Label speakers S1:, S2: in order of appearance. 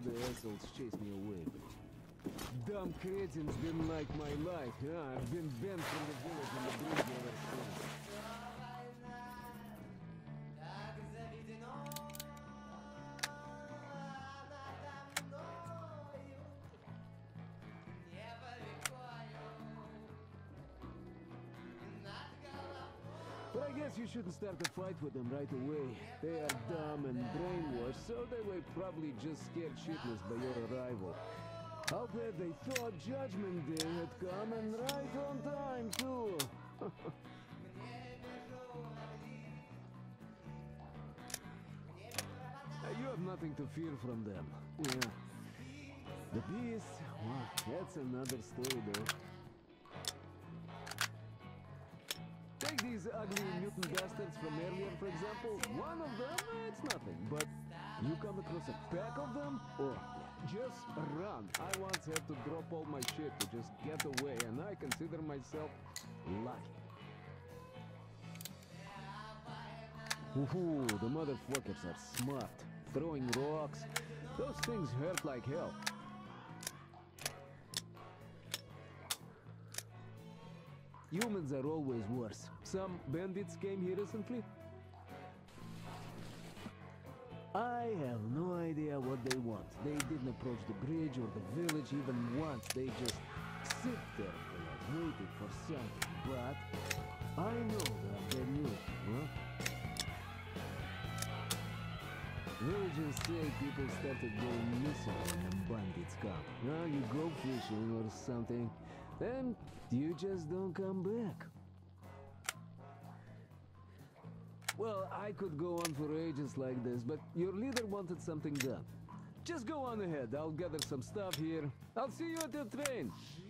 S1: of the assholes chased me away. Dumb cretins didn't like my life. Yeah, I've been banned from the village and the bridge ever since. But I guess you shouldn't start a fight with them right away. They are dumb and brainwashed, so they were probably just scared shitless by your arrival. I'll bet they thought Judgment Day had come, and right on time, too. You have nothing to fear from them. Yeah. The beast, well, that's another story, though. Take these ugly mutant bastards from earlier, for example. One of them, it's nothing. But you come across a pack of them, oh, just run. I once had to drop all my shit to just get away, and I consider myself lucky. Ooh, the motherfuckers are smart. Throwing rocks. Those things hurt like hell. Humans are always worse. Some bandits came here recently. I have no idea what they want. They didn't approach the bridge or the village even once. They just sit there like waiting for something. But I know that they knew, huh? Villagers say people started going missing when the bandits come. Now you go fishing or something, then you just don't come back. Well, I could go on for ages like this, but your leader wanted something done. Just go on ahead, I'll gather some stuff here. I'll see you at your train.